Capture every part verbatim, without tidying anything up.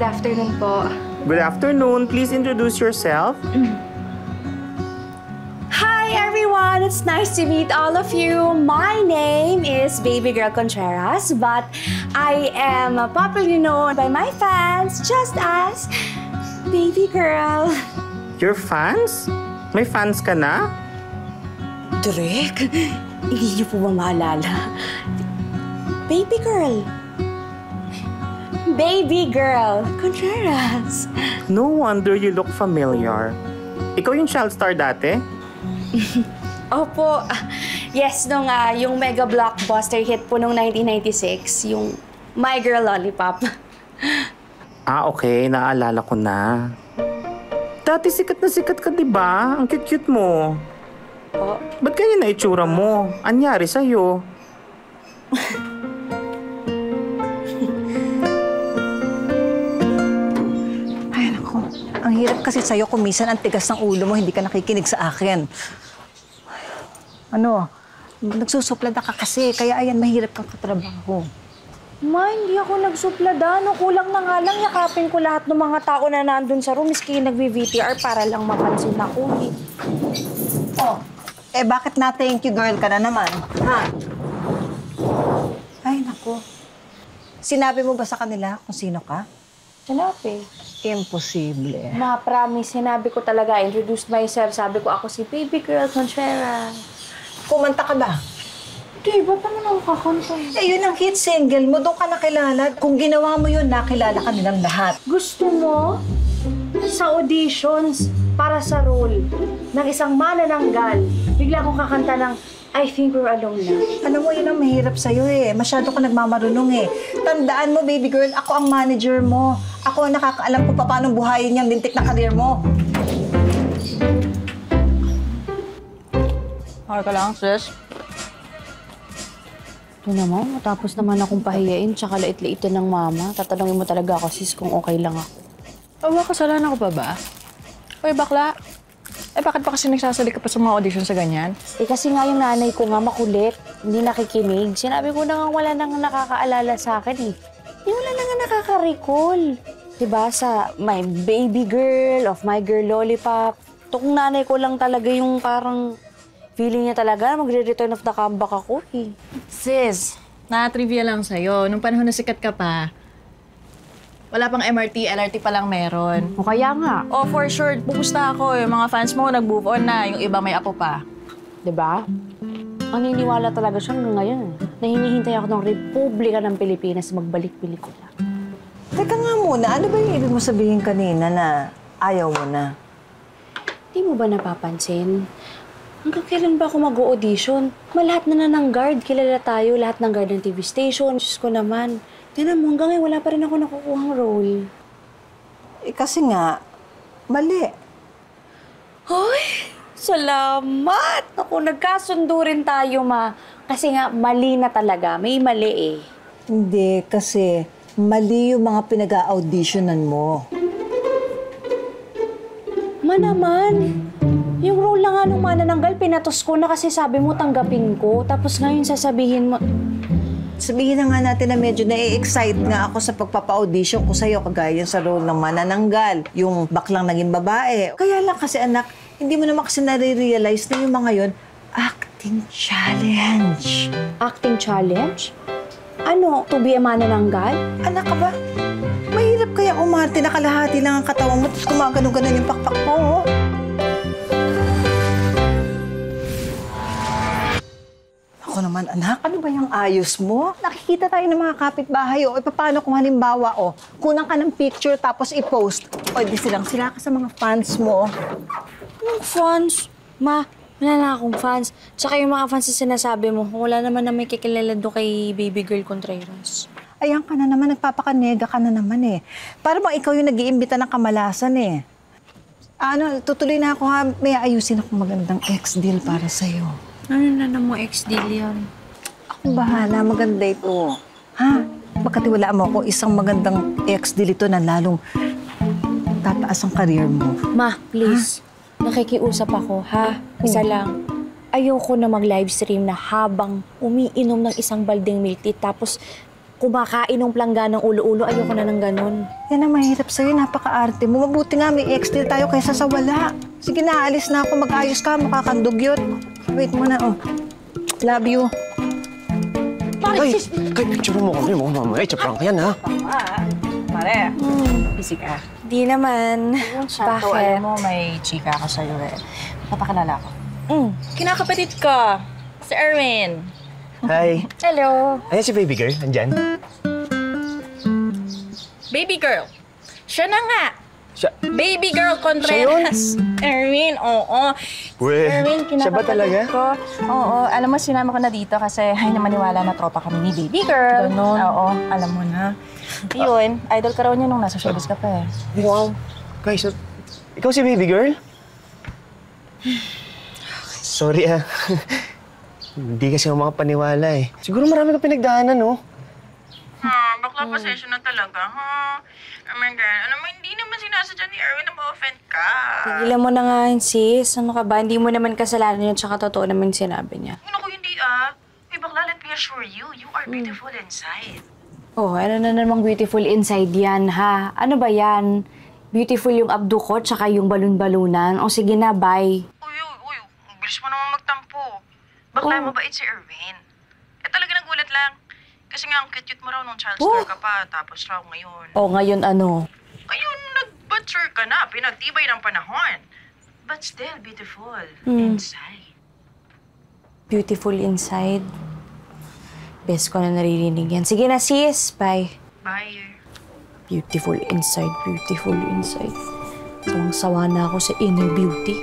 afternoon po. Good afternoon. Please introduce yourself. Hi everyone! It's nice to meet all of you. My name is Baby Girl Contreras, but I am popularly known by my fans just as Baby Girl. Your fans? May fans ka na? Direk, hindi niyo po ba maalala? Baby Girl. Baby Girl Contreras. No wonder you look familiar. Ikaw yung child star dati? Opo. Yes, nung uh, yung mega blockbuster hit po nung nineteen ninety-six, yung My Girl Lollipop. Ah, okay. Naalala ko na. Dati sikat na sikat ka, di ba? Ang cute-cute mo. Po? Ba't ganyan na itsura mo? Anyari sa'yo? Ay, naku. Ang hirap kasi sa'yo kung minsan ang tigas ng ulo mo, hindi ka nakikinig sa akin. Ano? Nagsusuplada ka kasi, kaya ayan, mahirap kang katrabaho. Ma, hindi ako nagsuplada. No, kulang na nga lang. Yakapin ko lahat ng mga tao na nandun sa room. Miski nag-V T R para lang mapansin ako. Eh. Oh, eh bakit na thank you girl ka na naman? Ha? Ay, naku. Sinabi mo ba sa kanila kung sino ka? Sinabi. Imposible. Ma, promise, sinabi ko talaga. Introduced myself. Sabi ko ako si Baby Girl Contreras. Kumanta ka ba? Di, ba't naman ako kakanta? Eh, yun ang hit single mo. Doon ka nakilala. Kung ginawa mo yun, nakilala ka nilang lahat. Gusto mo sa auditions para sa role ng isang manananggal, bigla akong kakanta ng I Think We're Alone na. Alam mo, yun ang mahirap sa'yo eh. Masyado ka nagmamarunong eh. Tandaan mo, baby girl, ako ang manager mo. Ako ang nakakaalam kung paano buhayin yung lintik na karir mo. Okay ka lang, sis? Ito naman, matapos naman akong pahiyain, tsaka lait-laitin ng mama. Tatanungin mo talaga ako, sis, kung okay lang ako. Awa, kasalanan ko pa ba? Uy, bakla. Eh, bakit pa kasi nagsasali ka pa sa mga audition sa ganyan? Eh, kasi nga yung nanay ko nga makulit, hindi nakikinig. Sinabi ko na nga wala nang nakakaalala sa akin eh. Hindi wala na nga nakaka-recall. Diba, sa my baby girl, of my girl lollipop. Itong nanay ko lang talaga yung parang feeling niya talaga na magre-return of the comeback ako eh. Sis, na-trivia lang sa'yo. Nung panahon na sikat ka pa, wala pang M R T, L R T pa lang meron. O kaya nga. Oh, for sure, pupusta ako. Yung mga fans mo, nag-move on na. Yung iba may apo pa. Diba? Ang niniwala talaga siya hanggang ngayon eh. Na hinihintay ako ng Republika ng Pilipinas magbalik pelikula. Teka nga muna, ano ba yung ibig mo sabihin kanina na ayaw mo na? Di mo ba napapansin? Hanggang kailan ba ako mag-audition? Malahat na na ng guard. Kilala tayo, lahat ng guard ng T V station. Diyos ko naman. Tinan mo, hanggang ngayon wala pa rin ako nakukuhang role. Eh kasi nga, mali. Hoy! Salamat! Ako, nagkasundo rin tayo, ma. Kasi nga, mali na talaga. May mali eh. Hindi, kasi mali yung mga pinag-a-auditionan mo. Ma naman, yung role na nga nung manananggal, pinatos ko na kasi sabi mo tanggapin ko. Tapos ngayon sasabihin mo... Sabihin na nga natin na medyo na-excite nga ako sa pagpapa-audition ko sa'yo, kagaya sa role ng manananggal, yung baklang naging babae. Kaya lang kasi anak, hindi mo naman kasi nare-realize na yung mga yun, acting challenge. Acting challenge? Ano, to be a manananggal? Anak ka ba? Mahirap kaya umarte na kalahati lang ang katawan mo, tapos gumagano-ganon yung pakpak mo, oh. Ako naman, anak, ano ba yung ayos mo? Nakikita tayo ng mga kapitbahay, o. E, paano kung halimbawa, o, kunang ka ng picture tapos i-post, o, di silang sila ka sa mga fans mo. Anong fans? Ma, wala na akong fans. Tsaka yung mga fans na sinasabi mo, wala naman na may kikilala doon kay Baby Girl Contreras. Ayan ka na naman, nagpapakanega ka na naman eh. Para bang ikaw yung nag-iimbita ng kamalasan eh. Ano, tutuloy na ako ha, may ayusin akong magandang ex-deal para sa'yo. Ano na namang ex-deal yan? Ako bahala, maganda ito. Ha? Magkatiwalaan mo ako, isang magandang ex-deal ito na lalong tataas ang career mo. Ma, please. Ha? Nakikiusap ako, ha? Isa lang. Ayoko na mag-livestream na habang umiinom ng isang baldeng milk tea tapos kumakain ng plangganang ulo-ulo. Ayoko na ng ganun. Yan ang mahirap sa'yo, napaka-arte mo. Mabuti nga may ex-deal tayo kaysa sa wala. Sige na, alis na ako. Mag-ayos ka, makakandugyot. Wait muna, oh. Love you. Ay, kay picture mo kami mo, mamaya. Tsaprank yan, ha? Pare, busy ka. Di naman. Sakto, alam mo, may chika ako sa'yo eh. Napakilala ko. Mm. Kinakapatid ko, si Erwin. Hi. Hello. Ayan si baby girl, andyan. Baby girl. Siya na nga. Siya, Baby girl Contreras. Erwin, oo. we, Erwin, siya ba talaga? kinakapatid ko. Oo, alam mo, sinama ko na dito kasi ay na maniwala na tropa kami ni Baby girl. Ganon. Oo, alam mo na. Yun, idol ka raw niya nung nasa showbiz ka pa eh. Wow. Guys, so, ikaw si baby girl? Sorry, ah. Hindi kasi ako makapaniwala, eh. Siguro marami ka pinagdaanan, no? Ha, bakla pasensya na talaga, ha? Oh my God, alam mo, hindi naman sinasadya ni Erwin na ma-offend ka. Tigilan mo na nga yun, sis. Ano ka ba? Hindi mo naman kasalanan yun, tsaka totoo naman yung sinabi niya. Ano ko hindi, ah? Uy, bakla, let me assure you, you are beautiful inside. Oh, ano na namang beautiful inside yan, ha? Ano ba yan? Beautiful yung abdo ko, tsaka yung balon-balunan. O sige na, bye. Uy, uy, uy, ang bilis mo naman magtampo. Bakla, Oh. mabait si Erwin. Eh, talaga nagulat lang. Kasi nga, ang cute-cute mo raw nung child Oh. star ka pa, tapos raw ngayon. O, ngayon ano? Ngayon, nag-mature ka na, pinagtibay ng panahon. But still, beautiful Hmm. inside. Beautiful inside. Best ko na naririnig yan. Sige na, sis. Bye. Bye. Beautiful inside, beautiful inside. Sawang-sawa na ako sa inner beauty.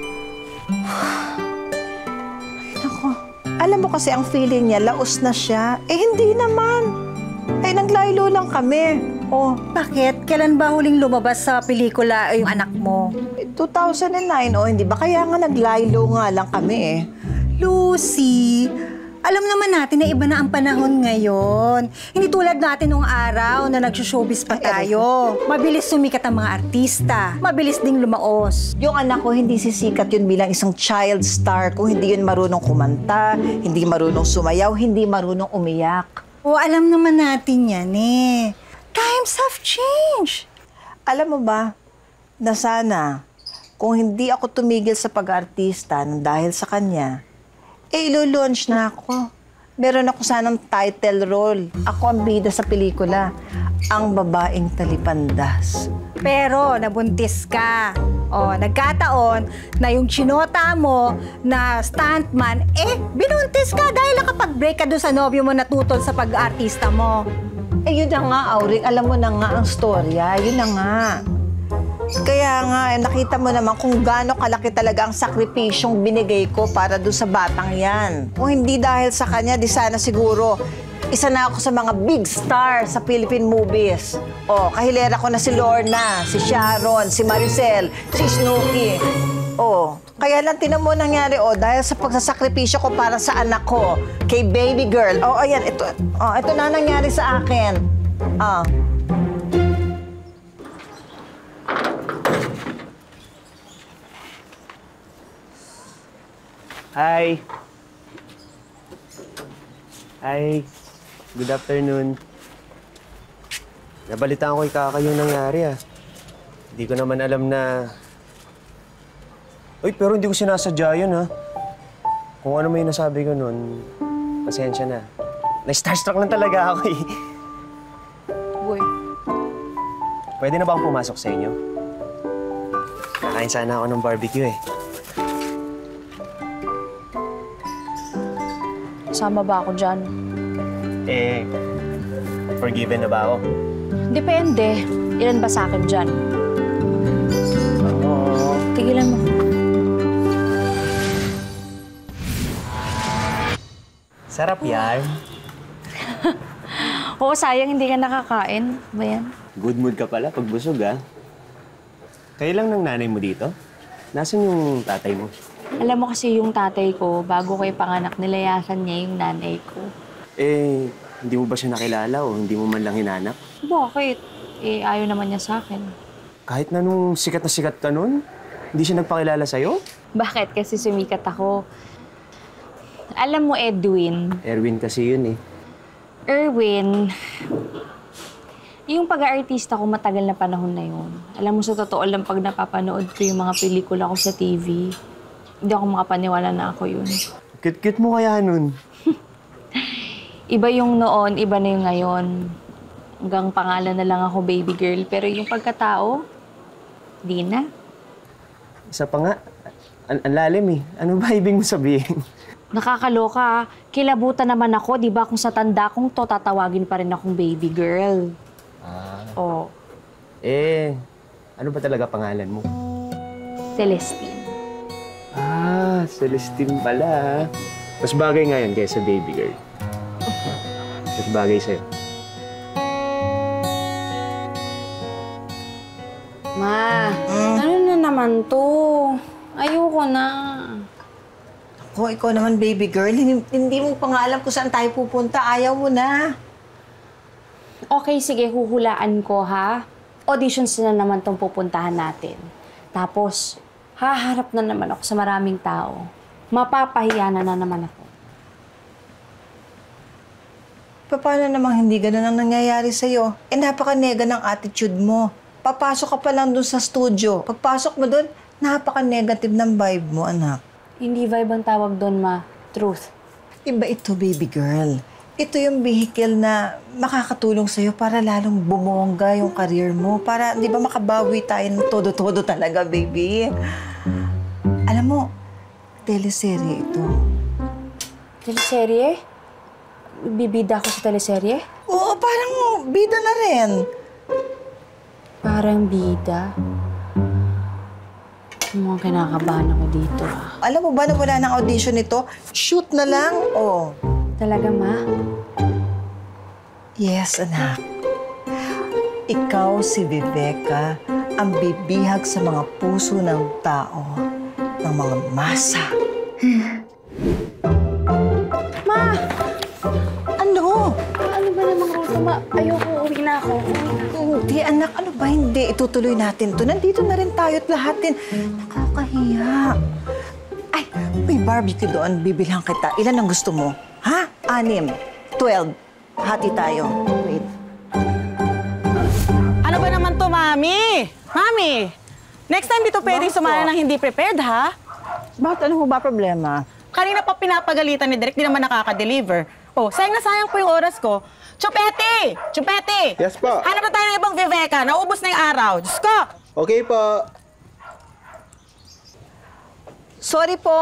Ako, alam mo kasi ang feeling niya, laos na siya. Eh, hindi naman. Ay, naglaylo lang kami. Oh, Bakit? Kailan ba huling lumabas sa pelikula yung anak mo? eh, two thousand nine, oh, hindi ba? Kaya nga naglaylo nga lang kami, eh. Lucy, alam naman natin na iba na ang panahon ngayon. Hindi tulad natin nung araw na nag-showbiz pa tayo. Mabilis sumikat ang mga artista. Mabilis ding lumaos. Yung anak ko, hindi sisikat yun bilang isang child star kung hindi yun marunong kumanta, hindi marunong sumayaw, hindi marunong umiyak. O, alam naman natin yan eh. Times have changed. Alam mo ba, na sana, kung hindi ako tumigil sa pag-artista nang dahil sa kanya, eh, ilo-launch na ako. Meron ako sanang title role. Ako ang bida sa pelikula, ang babaeng talipandas. Pero nabuntis ka. O, nagkataon na yung chinota mo na stuntman, eh, binuntis ka dahil nakapag-break ka doon sa nobyo mo natutol sa pag-artista mo. Eh, yun na nga, Auring. Alam mo na nga ang storya. Yun na nga. Kaya nga, eh, nakita mo naman kung gaano kalaki talaga ang sakripisyong binigay ko para doon sa batang yan. Kung hindi dahil sa kanya, di sana siguro isa na ako sa mga big star sa Philippine movies. O, kahilera ko na si Lorna, si Sharon, si Maricel, si Snooki. O, kaya lang tinan mo nangyari, o, dahil sa pagsasakripisyo ko para sa anak ko, kay baby girl. O, ayan, ito, o, ito na nangyari sa akin. Ah. Hi. Hi. Good afternoon. Nabalitaan ko ikaka yung nangyari, ah. Hindi ko naman alam na... Uy, pero hindi ko sinasadya yun, ha. Kung ano may nasabi ko nun, pasensya na. Na-starstruck lang talaga ako, eh. Boy. Pwede na ba akong pumasok sa inyo? Kakain sana ako ng barbecue, eh. Sama ba ako dyan? Eh, forgiven na ba ako? Depende. Ilan ba sa akin dyan? Oo. Tigilan mo. Sarap yan. Oo, sayang hindi ka nakakain. Ba yan? Good mood ka pala pag busog, ah. Kayo lang ng nanay mo dito? Nasaan yung tatay mo? Alam mo kasi yung tatay ko, bago ko ipanganak, nilayasan niya yung nanay ko. Eh, hindi mo ba siya nakilala o hindi mo man lang hinanap? Bakit? Eh, ayaw naman niya sa akin. Kahit na nung sikat na sikat ka nun, hindi siya nagpakilala sa'yo? Bakit? Kasi sumikat ako. Alam mo, Edwin, Erwin kasi yun, eh. Erwin, yung pag-aartista ko matagal na panahon na yun. Alam mo, sa totoo lang, pag napapanood ko yung mga pelikula ko sa T V, hindi ako makapaniwala na ako yun. Cute-cute mo kaya nun. Iba yung noon, iba na yung ngayon. Hanggang pangalan na lang ako baby girl, pero yung pagkatao, di na. Isa pa nga, ang ang lalim eh. Ano ba ibig mo sabihin? Nakakaloka, ah. Kilabutan naman ako, di ba? Kung sa tanda kong to, tatawagin pa rin akong baby girl. Ah. O, Eh, ano ba talaga pangalan mo? Celestine. Ah, Celestine pala. Mas bagay nga yan kaysa baby girl. Mas bagay sa'yo. Ma, ano na naman to? Ayoko na. Ako, ikaw naman, baby girl, hindi, hindi mo pa nga alam kung saan tayo pupunta. Ayaw mo na. Okay, sige, huhulaan ko, ha? Auditions na naman tong pupuntahan natin. Tapos, haharap na naman ako sa maraming tao. Mapapahiya na na naman ako. Paano namang hindi ganun ang nangyayari sa'yo? Eh, napaka-nega ng attitude mo. Papasok ka pa lang dun sa studio. Pagpasok mo dun, napaka-negative ng vibe mo, anak. Hindi vibe ang tawag doon, ma. Truth. Iba ito, baby girl. Ito yung vehicle na makakatulong sa'yo para lalong bumongga yung career mo. Para, di ba, makabawi tayo ng todo-todo talaga, baby. Alam mo, teleserye ito. Teleserye? Bibida ako sa teleserye? Oo, parang bida na rin. Parang bida. Mukhang kinakabahan ako dito, ah. Alam mo ba na wala ng audition nito? Shoot na lang, oh. Talaga, ma? Yes, anak. Ikaw si Viveka ang bibihag sa mga puso ng tao, ng mga masa. Ma! Ano? Ano ba namang Rosa, ma? Ayoko, uwi na ako. Hindi, anak. Ano ba hindi? Itutuloy natin to. Nandito na rin tayo at lahat din. Nakakahiya. Ay, may barbecue doon. Bibilhan kita. Ilan ang gusto mo? Ha? Anim. Twelve. Hati tayo. Wait. Ano ba naman to, Mami? Mami! Next time dito pwedeng sumala ng hindi prepared, ha? Bakit? Ano ho ba problema? Kanina pa pinapagalitan ni Derek, di naman nakaka-deliver. Oh, sayang na sayang po yung oras ko. Chupete! Chupete! Yes po. Hanap na tayo ng ibang Viveka. Naubos na yung araw. Diyos ko! Okay po. Sorry po.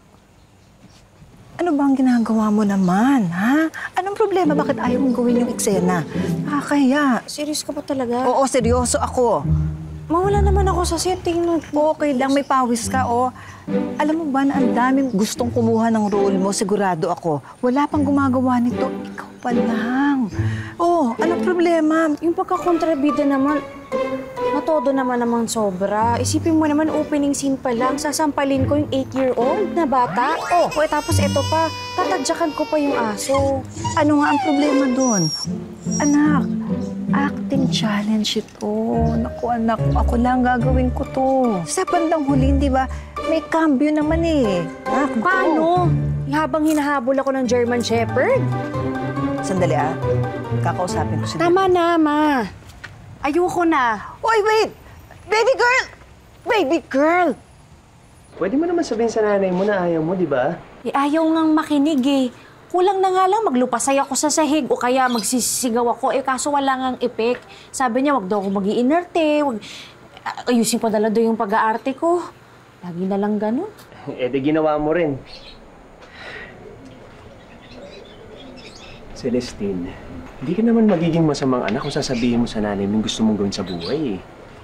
Ano ba ang ginagawa mo naman, ha? Anong problema? Bakit ayaw mong gawin yung eksena? Nakakahiya. Serious ka pa talaga? Oo, seryoso ako. Mawala naman ako sa setting nun. Okay lang, may pawis ka, oh. Alam mo ba na ang daming gustong kumuha ng role mo, sigurado ako. Wala pang gumagawa nito, ikaw pa lang. Oh, anong problema? Yung pagkakontrabida naman, matodo naman namang sobra. Isipin mo naman, opening scene pa lang, sasampalin ko yung eight-year-old na bata. Oh, o, tapos eto pa, tatadyakan ko pa yung aso. Ano nga ang problema doon? Anak, acting challenge ito. Naku, anak, ako lang gagawin ko to. Sa bandang huli, di ba, may cambio naman eh. Anak, Paano? Habang hinahabol ako ng German Shepherd? Sandali ah, kakausapin ko si Tama na, ma. Ayoko na. Oy, wait! Baby girl! Baby girl! Pwede mo naman sabihin sa nanay mo na ayaw mo, di ba? Eh, ayaw ngang makinig eh. Kulang na nga lang maglupasay ako sa sahig o kaya magsisigaw ako. Eh, kaso wala ngang epek. Sabi niya, wag daw ako mag-iinerte, wag... Ayusin ko dala doon yung pag-aarte ko. Lagi na lang ganun. Eh, di ginawa mo rin. Celestine, hindi ka naman magiging masamang anak kung sasabihin mo sa nanay mo yung gusto mong gawin sa buhay eh.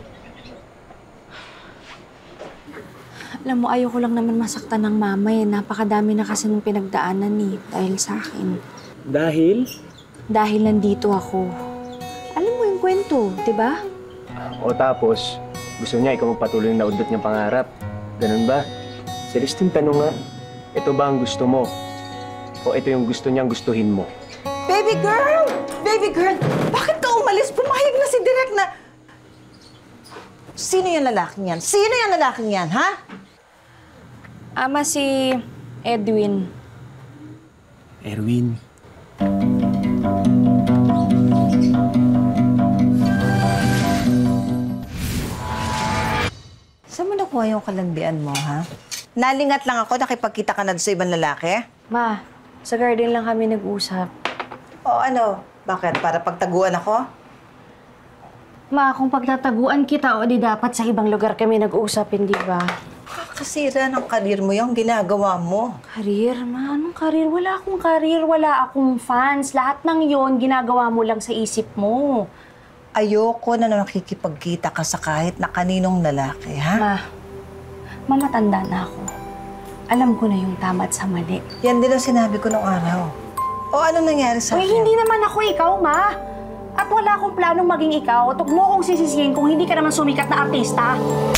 Alam mo, ayoko lang naman masaktan ng mama eh. Napakadami na kasi ng pinagdaanan eh, dahil sa akin. Dahil? Dahil nandito ako. Alam mo yung kwento, di ba? O tapos, gusto niya ikaw magpatuloy yung naudot niyang pangarap. Ganun ba? Celestine, tanong nga, ito ba ang gusto mo? O ito yung gusto niyang gustuhin mo? Baby girl! Baby girl! Bakit ka umalis? Pumayag na si Direk na... Sino yung lalaking yan? Sino yung lalaking yan, ha? Ama si Edwin. Erwin. ginawa yung kalandian mo, ha? Nalingat lang ako, nakipagkita ka na sa ibang lalaki? Ma, sa garden lang kami nag-usap. O ano? Bakit? Para pagtaguan ako? Ma, kung pagtataguan kita o di dapat sa ibang lugar kami nag-usap, hindi ba? Kasira ng karir mo yung ginagawa mo. Karir? Ma, anong karir? Wala akong karir, wala akong fans. Lahat ng yon ginagawa mo lang sa isip mo. Ayoko na nakikipagkita ka sa kahit na kaninong lalaki, ha? Ma, mamatanda na ako. Alam ko na yung tama at sa mali. Yan din ang sinabi ko nung araw. O ano nangyari sa Uy, akin? hindi naman ako ikaw, Ma. At wala akong planong maging ikaw. Tug mo kong sisisihin kung hindi ka naman sumikat na artista.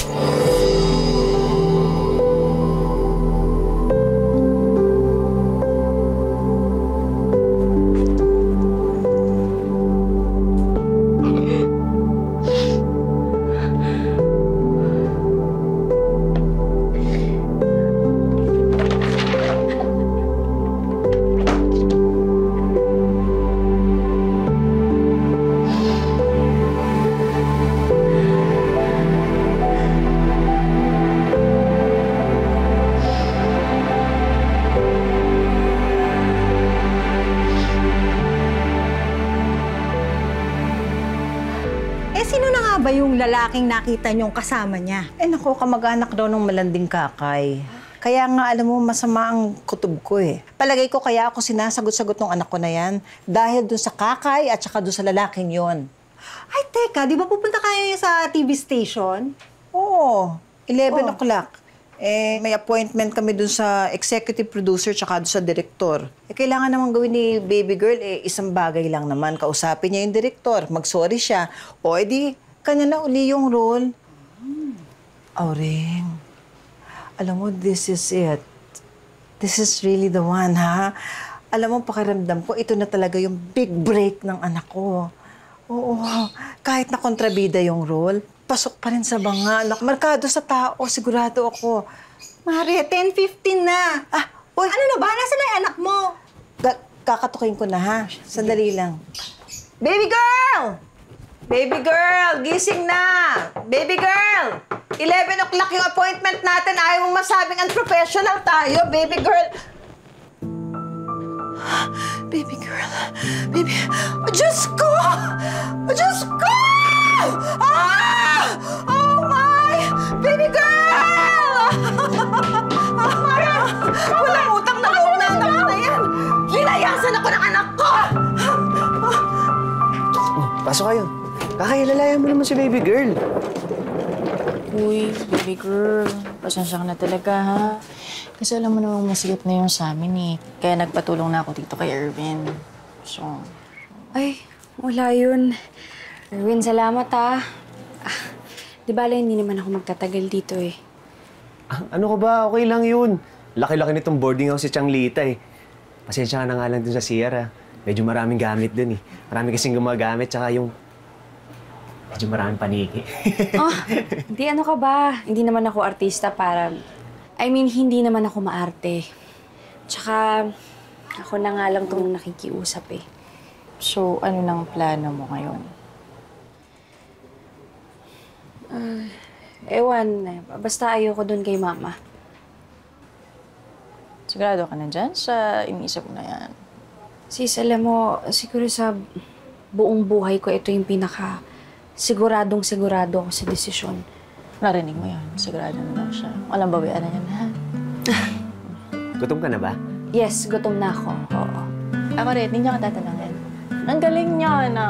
Eh, sino na nga ba yung lalaking nakita niyong kasama niya? Eh naku, kamag-anak daw ng malanding kakay. Kaya nga, alam mo, masama ang kutob ko eh. Palagay ko kaya ako sinasagot-sagot ng anak ko na yan dahil dun sa kakay at saka dun sa lalaking yon. Ay, teka, di ba pupunta kayo sa T V station? Oo, eleven Oh. o'clock. Eh, may appointment kami dun sa executive producer tsaka dun sa director. Eh, kailangan naman gawin ni baby girl, eh, isang bagay lang naman. Kausapin niya yung director, mag-sorry siya. O, edi, kanya na uli yung role. Hmm. Auring, alam mo, this is it. This is really the one, ha? Alam mo, pakiramdam ko, ito na talaga yung big break ng anak ko. Oo, kahit na kontrabida yung role, pasok pa rin sa banga. Anak, markado sa tao, sigurado ako. Mare, ten fifteen na. Ah, uy, Ano na ba? Nasaan na yung anak mo? Ga- kakatukin ko na, ha? Sandali lang. Baby girl! Baby girl, gising na! Baby girl! eleven o'clock yung appointment natin. Ayaw mong masabing unprofessional tayo, baby girl. Baby girl. Baby... Oh, Diyos ko! Oh, Diyos ko! Ah! Oh, my! Baby girl! Oh, Mara! Walang utang na loob na anak ko na yan! Hinayasan ako ng anak ko! Oh, pasok kayo. Kakailalaya mo naman si baby girl. Uy, baby girl. Pasensya ka na talaga, ha? Kasi alam mo namang masigit na yung sa amin, eh. Kaya nagpatulong na ako dito kay Erwin. So... Ay, wala yun. Erwin, salamat ah. ah di bala, hindi naman ako magtatagal dito eh. Ah, ano ko ba? Okay lang yun. Laki-laki nitong boarding house si Changlita eh. Pasensya ka na nga lang dun sa C R, ah. Medyo maraming gamit dun eh. Marami kasing gumagamit, tsaka yung... Medyo maraming paniki. Oh, hindi ano ka ba? Hindi naman ako artista para... I mean, hindi naman ako maarte. Tsaka, ako na nga lang itong nakikiusap eh. So, ano nang plano mo ngayon? Uh, ewan, basta ayoko doon kay Mama. Sigurado ka na dyan sa iniisip mo na yan? Sis, alam mo, siguro sa buong buhay ko, ito yung pinaka siguradong sigurado ako sa desisyon. Narinig mo yun. Sigurado na daw siya. Walang bawian na yan, ha? Gutom ka na ba? Yes, gutom na ako. Oo. Ako rin, hindi niya ka tatanungin. Ang galing niya, na.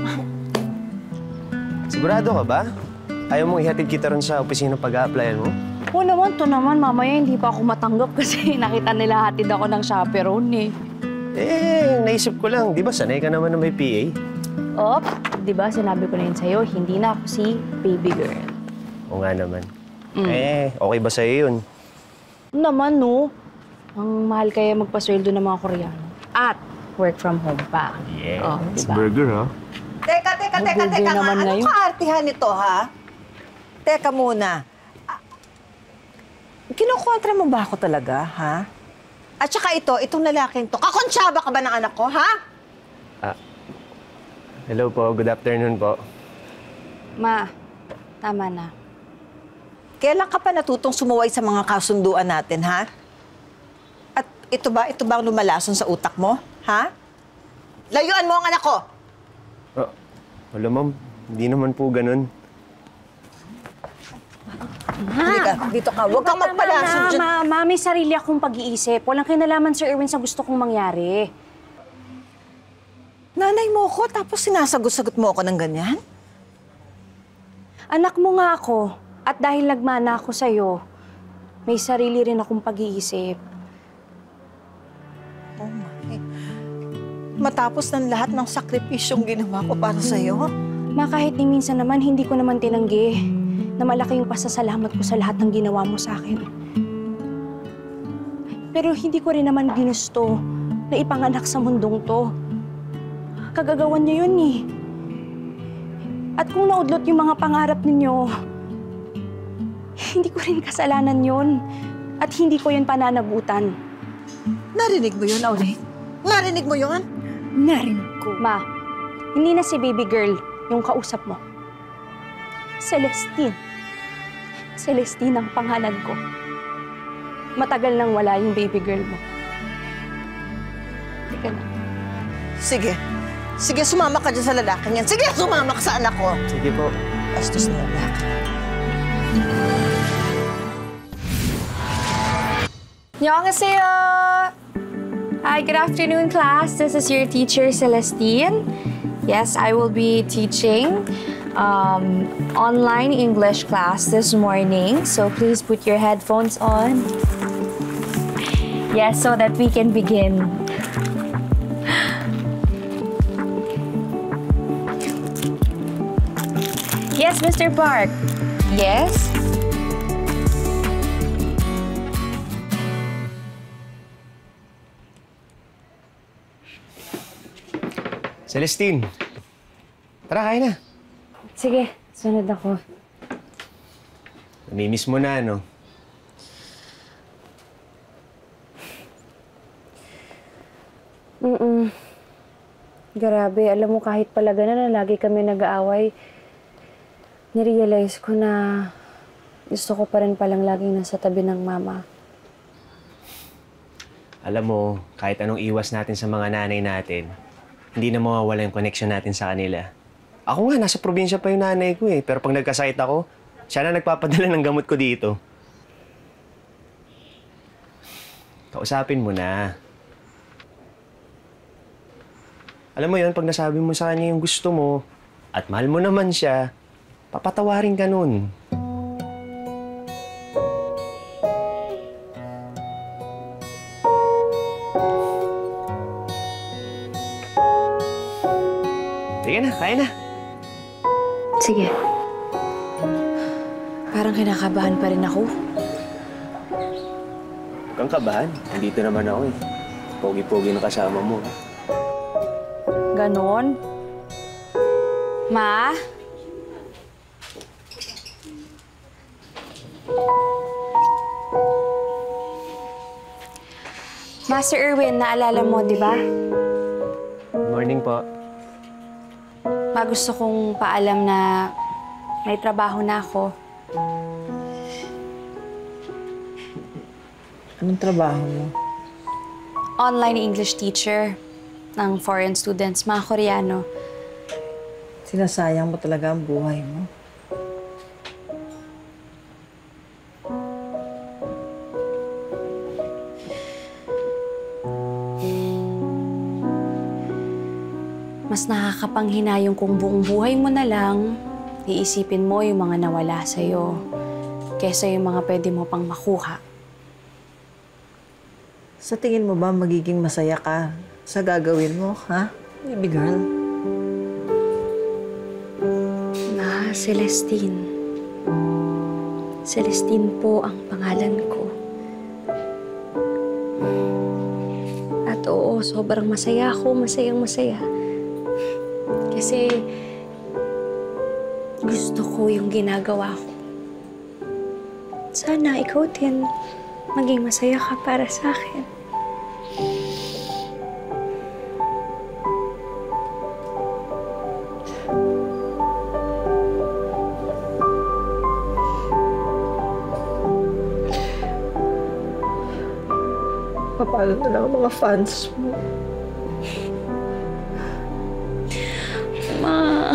Sigurado ka ba? Ayaw mong ihatid kita ron sa opisina pag-a-applyan mo? Oo naman, to naman. Mamaya hindi pa ako matanggap kasi nakita nila hatid ako ng chaperone eh. Eh, naisip ko lang. Di ba sanay ka naman na may P A? Op, di ba sinabi ko na yun sa'yo, hindi na ako si baby girl. Oo nga naman. Eh, okay ba sa'yo yun? Naman, no? Ang mahal kaya magpasweldo ng mga Koreano. At work from home pa. Yeah. Oh, diba? Burger, ha? Teka, teka, teka, Burger teka nga. naman na Anong yun. kaartihan nito, ha? Teka muna. Ah, kinukontra mo ba ako talaga, ha? At saka ito, itong lalaking to, kakonsyaba ka ba ng anak ko, ha? Ah. Hello po, good afternoon po. Ma, tama na. Kailan ka pa natutong sumuway sa mga kasunduan natin, ha? At ito ba, ito ba ang lumalason sa utak mo, ha? Layuan mo ang anak ko! Ah, wala, ma'am. Hindi naman po ganun. Halika, dito ka. Huwag kang magpalason Ma, dyan. ma, ma, may sarili akong pag-iisip. Walang kinalaman, Sir Erwin, sa gusto kong mangyari. Nanay mo ko, tapos sinasagot-sagot mo ako ng ganyan? Anak mo nga ako. At dahil nagmana ako sa'yo, may sarili rin akong pag-iisip. Oh my. Matapos ng lahat ng sakripisyong ginawa ko para sa'yo, Ma, kahit ni minsan naman, hindi ko naman tinanggi na malaki yung pasasalamat ko sa lahat ng ginawa mo sa akin. Pero hindi ko rin naman ginusto na ipanganak sa mundong to. Kagagawan niyo yun eh. At kung naudlot yung mga pangarap ninyo, hindi ko rin kasalanan yun. At hindi ko yun pananagutan. narinig mo yun, Aulay? Narinig mo yun? Narinig ko. Ma, hindi na si baby girl yung kausap mo. Celestine. Celestine ang pangalan ko. Matagal nang wala yung baby girl mo. Teka na. Sige. Sige, sumama ka dyan sa lalaking yan. Sige, sumama ka sa anak ko. Sige po. Bastos na lalaki. Annyeonghaseyo! Hi, good afternoon, class. This is your teacher, Celestine. Yes, I will be teaching um, online English class this morning. So please put your headphones on. Yes, so that we can begin. Yes, Mister Park. Yes? Celestine, tara, kain na. Sige, sunod ako. Namimiss mo na, no? Mm-mm. Grabe, alam mo kahit pala ganun na lagi kami nag-aaway, nirealize ko na gusto ko pa rin palang laging nasa tabi ng mama. Alam mo, kahit anong iwas natin sa mga nanay natin, hindi na mawawala yung connection natin sa kanila. Ako nga, nasa probinsya pa yung nanay ko eh. Pero pag nagkasakit ako, siya na nagpapadala ng gamot ko dito. Kausapin mo na. Alam mo yun, pag nasabi mo sa kanya yung gusto mo, at mahal mo naman siya, papatawarin ka nun. Sige na, kaya na. Sige. Parang kinakabahan pa rin ako. Huwag kang kabahan. Nandito naman ako eh. Pogi-pogi na kasama mo. Ganon? Ma? Master Erwin, naalala mo, di ba? Morning po. Ma, gusto kong paalam na may trabaho na ako. Anong trabaho mo? Online English teacher ng foreign students, mga Koreano. Sinasayang mo talaga ang buhay mo. Mas nakakapanghinayong kung buong buhay mo na lang, iisipin mo yung mga nawala sa'yo, kesa yung mga pwede mo pang makuha. Sa tingin mo ba magiging masaya ka sa gagawin mo, ha? Baby girl. Ma, Celestine. Celestine po ang pangalan ko. At oo, sobrang masaya ako, masayang masaya. Kasi gusto ko yung ginagawa ko. Sana ikaw din maging masaya ka para sa akin. paano na lang ang mga fans mo? Ma.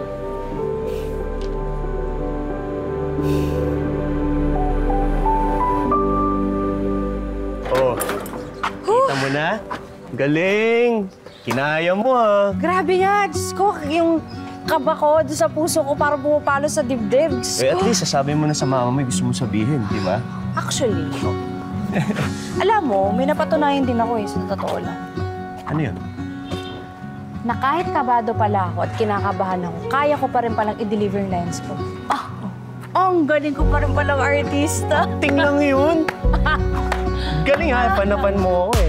Oh, kita mo na? Galing! Kinaya mo ah. Grabe nga, Diyos ko, yung kaba ko doon sa puso ko para bumapalo sa dibdib. Diyos Eh, at ko. least sasabi mo na sa mama mo yung gusto mong sabihin, di ba? Actually, alam mo, may napatunayan din ako eh, sa totoo lang. Ano yun? Na kahit kabado pala ako at kinakabahan ako, kaya ko pa rin palang i-deliver yung lines ko. Ah, ang galing ko pa rin palang artista. Ting lang yun! Galing ha, panapan mo ako eh.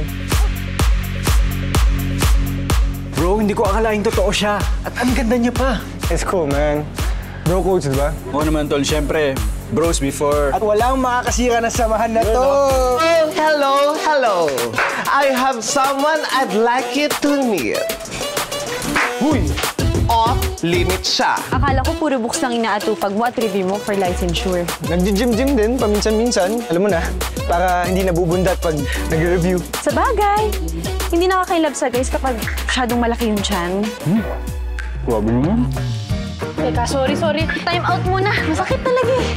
Bro, hindi ko akalaing totoo siya. At ang ganda niya pa. It's cool, man. Bro codes, di ba? Oo naman, tol. Siyempre, bros before. At walang makakasira ng samahan na to. Oh, hello, hello. I have someone I'd like you to meet. Huy! Off limit siya. Akala ko puro books lang inaatupag mo at review mo for licensure. Nagji-gym-gym din, paminsan-minsan. Alam mo na, para hindi nabubundat pag nag-review. Sa bagay, hindi nakakailab sa guys kapag masyadong malaki yung chan. Hmm? Grabe naman. Teka, sorry, sorry. Time out muna. Masakit talaga eh.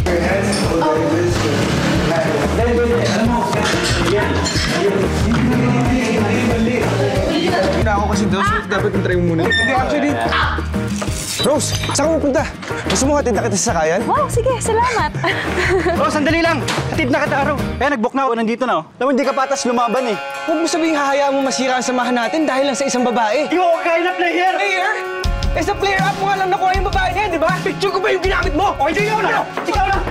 Una ako kasi daw, so dapat yung try mo muna. Hindi, actually... Rose, saan ka pupunta? Gusto mo hatid na kita sa sakayan? Wow, sige, salamat. Oh, sandali lang. Hatid na kita araw. Kaya nag-book na ako. Nandito na. Oh. Alam mo, hindi ka patas lumaban eh. Huwag mo sabihin hahayaan mo masira ang samahan natin dahil lang sa isang babae. Yung ako kain na player! Player? Eh sa player up mo nga lang nakuha yung babae niya, di ba? Picture ko ba yung ginamit mo? O hindi yun! Ano? Ikaw lang!